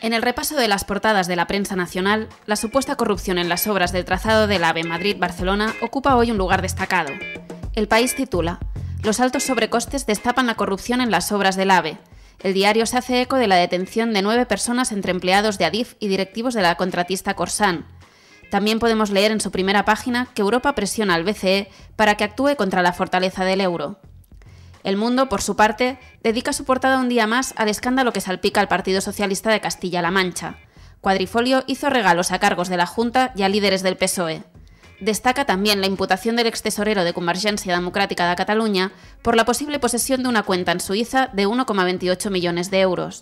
En el repaso de las portadas de la prensa nacional, la supuesta corrupción en las obras del trazado del AVE Madrid-Barcelona ocupa hoy un lugar destacado. El País titula: "Los altos sobrecostes destapan la corrupción en las obras del AVE". El diario se hace eco de la detención de 9 personas entre empleados de Adif y directivos de la contratista Corsan. También podemos leer en su primera página que Europa presiona al BCE para que actúe contra la fortaleza del euro. El Mundo, por su parte, dedica su portada un día más al escándalo que salpica al Partido Socialista de Castilla-La Mancha. Quadrifolio hizo regalos a cargos de la Junta y a líderes del PSOE. Destaca también la imputación del extesorero de Convergència Democràtica de Cataluña por la posible posesión de una cuenta en Suiza de 1,28 millones de euros.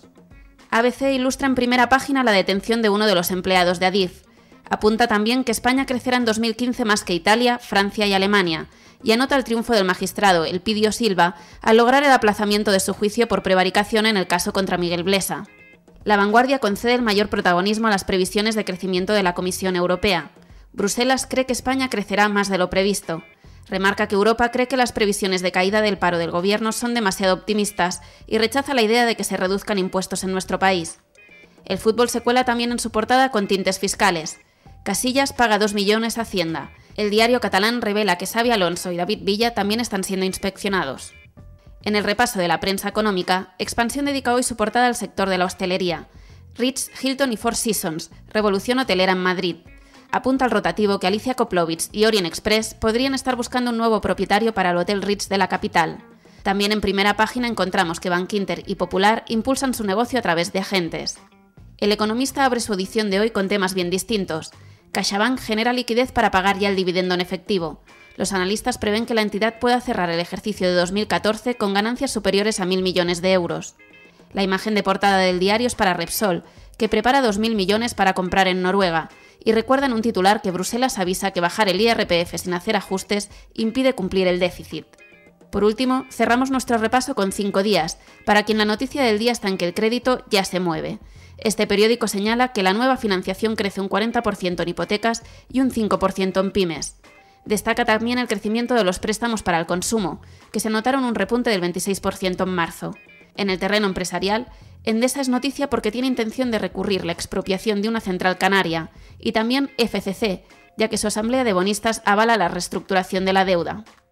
ABC ilustra en primera página la detención de uno de los empleados de Adif. Apunta también que España crecerá en 2015 más que Italia, Francia y Alemania, y anota el triunfo del magistrado Elpidio Silva al lograr el aplazamiento de su juicio por prevaricación en el caso contra Miguel Blesa. La Vanguardia concede el mayor protagonismo a las previsiones de crecimiento de la Comisión Europea. Bruselas cree que España crecerá más de lo previsto. Remarca que Europa cree que las previsiones de caída del paro del gobierno son demasiado optimistas y rechaza la idea de que se reduzcan impuestos en nuestro país. El fútbol se cuela también en su portada con tintes fiscales. Casillas paga 2 millones a Hacienda. El diario catalán revela que Xavi Alonso y David Villa también están siendo inspeccionados. En el repaso de la prensa económica, Expansión dedica hoy su portada al sector de la hostelería. Ritz, Hilton y Four Seasons, revolución hotelera en Madrid. Apunta al rotativo que Alicia Koplovitz y Orient Express podrían estar buscando un nuevo propietario para el Hotel Ritz de la capital. También en primera página encontramos que Bankinter y Popular impulsan su negocio a través de agentes. El Economista abre su edición de hoy con temas bien distintos. CaixaBank genera liquidez para pagar ya el dividendo en efectivo. Los analistas prevén que la entidad pueda cerrar el ejercicio de 2014 con ganancias superiores a 1.000 millones de euros. La imagen de portada del diario es para Repsol, que prepara 2.000 millones para comprar en Noruega, y recuerda en un titular que Bruselas avisa que bajar el IRPF sin hacer ajustes impide cumplir el déficit. Por último, cerramos nuestro repaso con 5 días, para quien la noticia del día está en que el crédito ya se mueve. Este periódico señala que la nueva financiación crece un 40% en hipotecas y un 5% en pymes. Destaca también el crecimiento de los préstamos para el consumo, que se notaron un repunte del 26% en marzo. En el terreno empresarial, Endesa es noticia porque tiene intención de recurrir la expropiación de una central canaria, y también FCC, ya que su asamblea de bonistas avala la reestructuración de la deuda.